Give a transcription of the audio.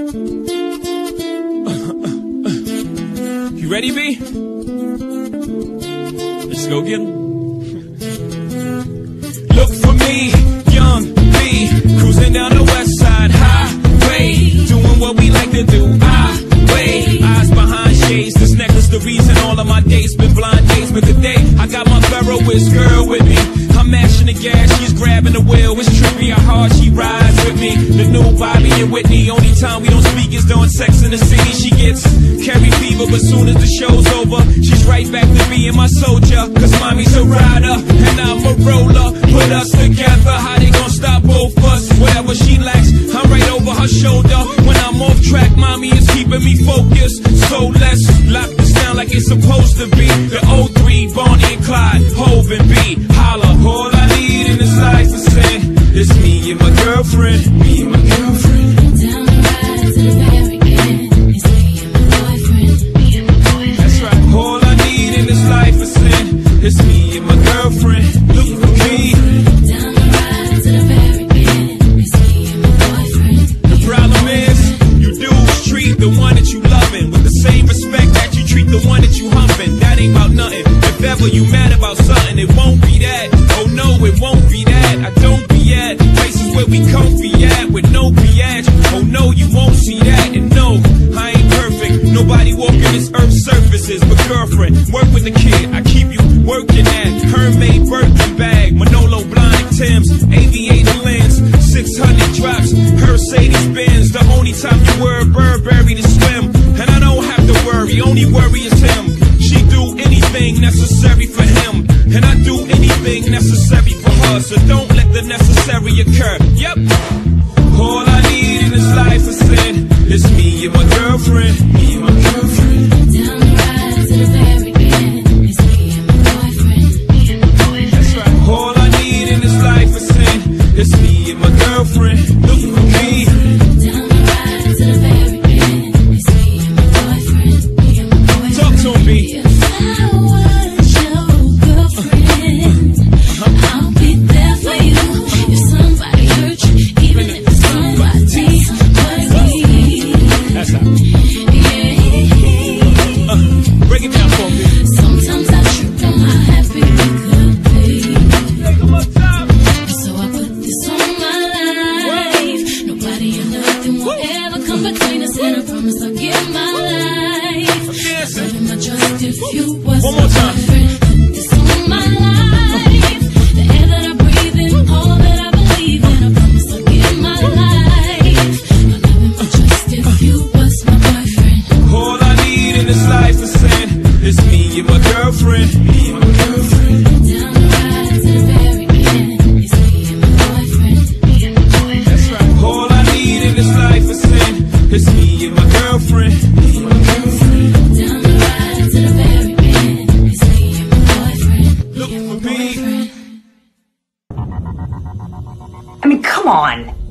You ready, B? Let's go get 'em. Look for me, young B, cruising down the west side highway, doing what we like to do. Eyes behind shades, this necklace the reason all of my dates been blind dates. But today I got my Ferroist girl with me. I'm mashing the gas, she's grabbing the wheel. It's trippy how hard she rides with me. The new Bobby and Whitney, only time we don't speak is during Sex in the City. She gets carry fever, but soon as the show's over, she's right back to being my soldier. Cause mommy's a rider and I'm a roller. Put us together, how they gon' stop both us? Whatever she lacks, I'm right over her shoulder. When I'm off track, mommy is keeping me focused. So let's lock this down like it's supposed to be. The 03, Bonnie and Clyde, Hov and B. Holla, all I need in this life is sin. It's me and my girlfriend, me and my girlfriend. Down the ride to the very end. It's me and my boyfriend, me and my boyfriend. That's right, all I need in this life is sin. It's me and my girlfriend, look for me. Down the ride to the very end. It's me and my boyfriend. The problem is, you dudes treat the one that you loving with the same respect that you treat the one that you humping. That ain't about nothing. If ever you mad about something, it won't be that. Oh no, it won't be that. I don't be at places where we comfy at with no biatch. Oh no, you won't see that. And no, I ain't perfect. Nobody walking this earth's surfaces. But girlfriend, work with the kid. I keep you working at Hermès Birkin bag, Manolo Blahnik Tim's, aviator lens, 600 drops, Mercedes Benz. The only time you wear a Burberry to swim, and I don't have to worry. Only worry is him. She do anything necessary for him, and I do anything necessary for her. So don't let the necessary occur. Yep. All I need in this life is sin. It's me and my girlfriend. Me and my girlfriend. Down the ride to the very end. It's me and my boyfriend, me and my boyfriend. That's right. All I need in this life is sin. It's me and my girlfriend. Look for me. Down the ride to the very end. It's me and my boyfriend, me and my boyfriend. Talk to me. If I was your girlfriend, I'll be there for you. If somebody hurt you, even if it's somebody but me. That's how. Yeah. Break it down for me. Sometimes I trip on how happy we could be. Take 'em up top. So I put this on my life. Nobody or nothing will ever come between us, and I promise I'll give my life. Dancing. Put my trust if you was One more time. my friend. Put this on my life. The air that I breathe in, all that I believe in, I promise I'll give my life. My love and my trust if you was my boyfriend. All I need in this life is sin. It's me and my girlfriend. Me and my girlfriend. Down the ride to the very end. It's me and my boyfriend, me and my boyfriend. That's right. All I need in this life is sin. It's me and my girlfriend. Me and my girlfriend. Down the ride to the very end. It's me and my boyfriend, me Look and my for me. boyfriend. I mean, come on.